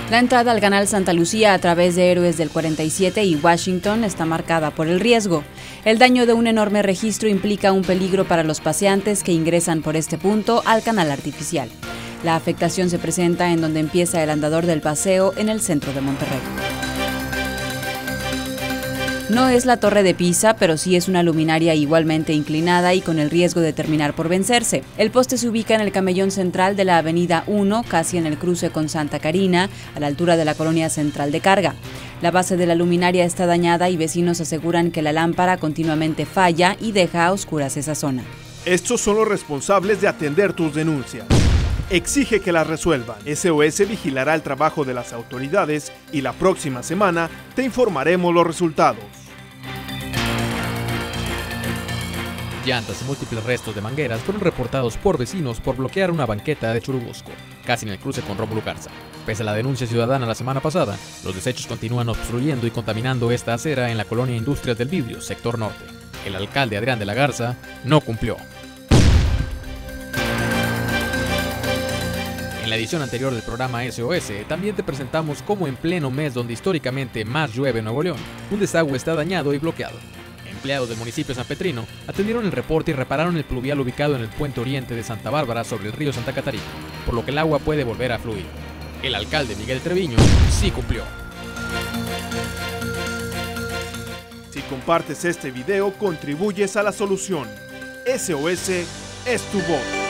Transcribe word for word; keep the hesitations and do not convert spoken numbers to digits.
La entrada al Canal Santa Lucía a través de Héroes del cuarenta y siete y Washington está marcada por el riesgo. El daño de un enorme registro implica un peligro para los paseantes que ingresan por este punto al canal artificial. La afectación se presenta en donde empieza el andador del paseo en el centro de Monterrey. No es la Torre de Pisa, pero sí es una luminaria igualmente inclinada y con el riesgo de terminar por vencerse. El poste se ubica en el camellón central de la Avenida uno, casi en el cruce con Santa Carina, a la altura de la colonia central de carga. La base de la luminaria está dañada y vecinos aseguran que la lámpara continuamente falla y deja a oscuras esa zona. Estos son los responsables de atender tus denuncias. Exige que las resuelvan. S O S vigilará el trabajo de las autoridades y la próxima semana te informaremos los resultados. Llantas y múltiples restos de mangueras fueron reportados por vecinos por bloquear una banqueta de Churubusco, casi en el cruce con Rómulo Garza. Pese a la denuncia ciudadana la semana pasada, los desechos continúan obstruyendo y contaminando esta acera en la colonia Industrias del Vidrio, sector norte. El alcalde Adrián de la Garza no cumplió. En la edición anterior del programa S O S, también te presentamos cómo en pleno mes donde históricamente más llueve en Nuevo León, un desagüe está dañado y bloqueado. Empleados del municipio de San Petrino atendieron el reporte y repararon el pluvial ubicado en el puente oriente de Santa Bárbara sobre el río Santa Catarina, por lo que el agua puede volver a fluir. El alcalde Miguel Treviño sí cumplió. Si compartes este video, contribuyes a la solución. S O S es tu voz.